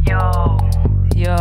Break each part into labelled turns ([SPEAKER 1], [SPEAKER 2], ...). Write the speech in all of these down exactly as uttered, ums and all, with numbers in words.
[SPEAKER 1] Yo,
[SPEAKER 2] Yo,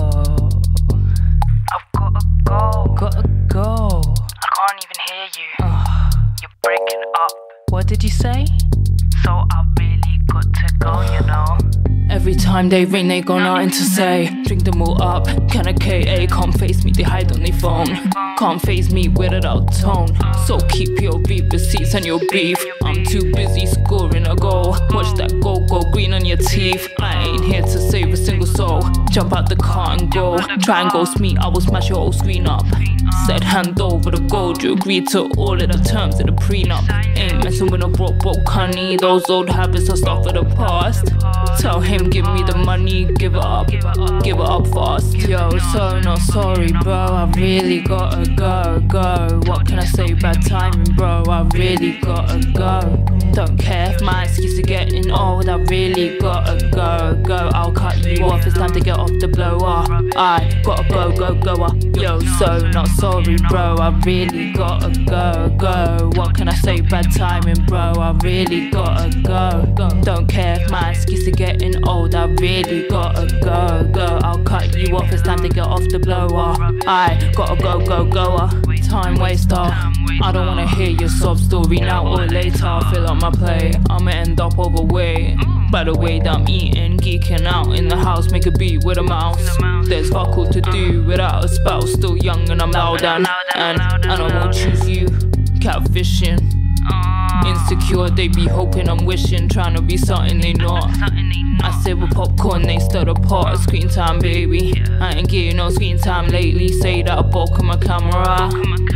[SPEAKER 1] I've gotta go.
[SPEAKER 2] gotta go.
[SPEAKER 1] I can't even hear you.
[SPEAKER 2] Ah,
[SPEAKER 1] You're breaking up,
[SPEAKER 2] what did you say?
[SPEAKER 1] so I really got to go, you know.
[SPEAKER 2] Every time they ring, they got nothing to say. Drink them all up, can a K A can't face me, they hide on their phone. Can't face me with it out tone. So keep your beef receipts and your beef. I'm too busy scoring a goal. Watch that goal go green on your teeth. I ain't here to save a single soul. Jump out the car and go. Try and ghost me, I will smash your whole screen up. Said hand over the gold, you agreed to all of the terms of the prenup. Ain't messing with a broke, broke honey. Those old habits are stuff of the past. Tell him give me the money, give it up, give it up fast. Yo, so not sorry, bro. I really gotta go, go. What can I say? Bad timing, bro. I really gotta go. Don't care if my excuse are getting old. I really gotta go, go. I'll cut you off. It's time to get off the blower. I gotta go, go, go. Yo, so not sorry, bro. I really gotta go, go. What can I say? Bad timing, bro. I really gotta go. Don't care if my excuse are getting old. I really gotta go, go. I'll cut you off. It's time to get off the blower. I gotta go, go, go. Time waster. I don't wanna hear your sob story now or later. Fill up my plate. I'ma end up overweight. By the way that I'm eating, geeking out in the house, make a beat with a mouse. There's fuck all to do without a spouse. Still young and I'm loud and and, and I won't choose you. Catfishing. Insecure, they be hoping I'm wishing, trying to be something they not. I say with popcorn, they stir the pot. Screen time, baby. I ain't getting no screen time lately. Say that I broke my camera.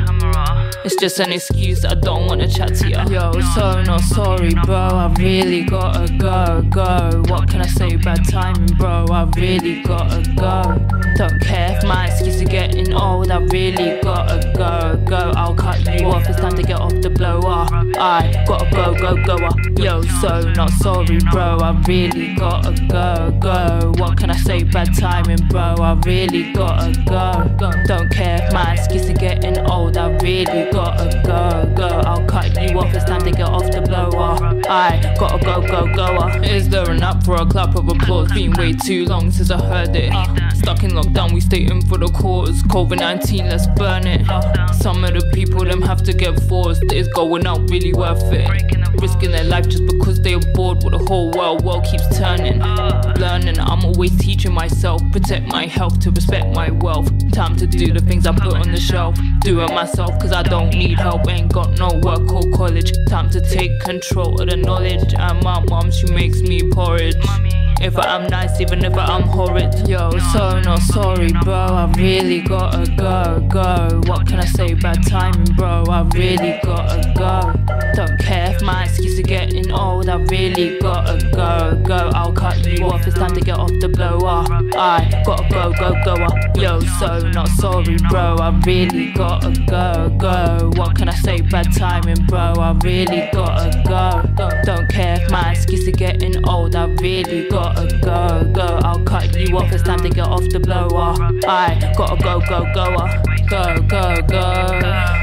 [SPEAKER 2] It's just an excuse, I don't wanna chat to ya. Yo, so not sorry, bro. I really gotta go, go. What can I say? Bad timing, bro. I really gotta go. Don't care if my excuse are getting old. I really gotta go, go. I'll cut you off. It's time to get off the blower. I gotta go, go, go. Yo, so not sorry, bro. I really gotta go, go. What can I say? Bad timing, bro. I really gotta go. Don't care if my excuse are getting old. I really gotta go, go. I'll cut you off. It's time to get off the blower. I gotta go, go, go. Is there an app for a clap of applause? Been way too long since I heard it. Stuck in lockdown, we stay in for the cause. COVID nineteen, let's burn it. Some of the people them have to get forced. Is going out really worth it? Risking their life just because they are bored with the whole world. World keeps turning. Learning, I'm always teaching myself. Protect my health to respect my wealth. Time to do the things I put on the shelf. Do it myself cause I don't need help. Ain't got no work or college. Time to take control of the knowledge. And my mom, she makes me porridge. If I am nice, even if I am horrid. Yo, so not sorry, bro. I really gotta go, go. What can I say? Bad timing, bro. I really gotta go. Don't care if my excuse are getting old. I really gotta go, go. I'll cut you off. It's time to get off the blower. I gotta go, go, go. Yo, so not sorry, bro. I really gotta go, go. What can I say? Bad timing, bro. I really gotta go. Don't care if my excuse are getting old. I really gotta go, go. I'll cut you off. It's time to get off the blower. I gotta go, go, go. Go, go, go.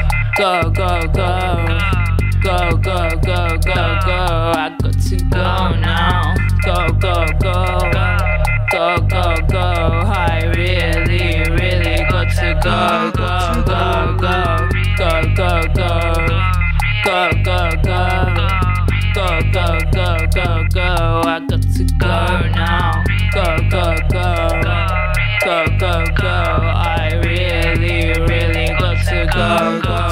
[SPEAKER 2] Go, go, go. Go, go, go, go, go. I got to go now. Go, go, go. Go, go, go. I really, really got to go, go, go, go. Go, go, go. Go, go, go. Go, go, go, go, go. I got to go now. Go, go, go. Go, go, go. I really, really got to go, go.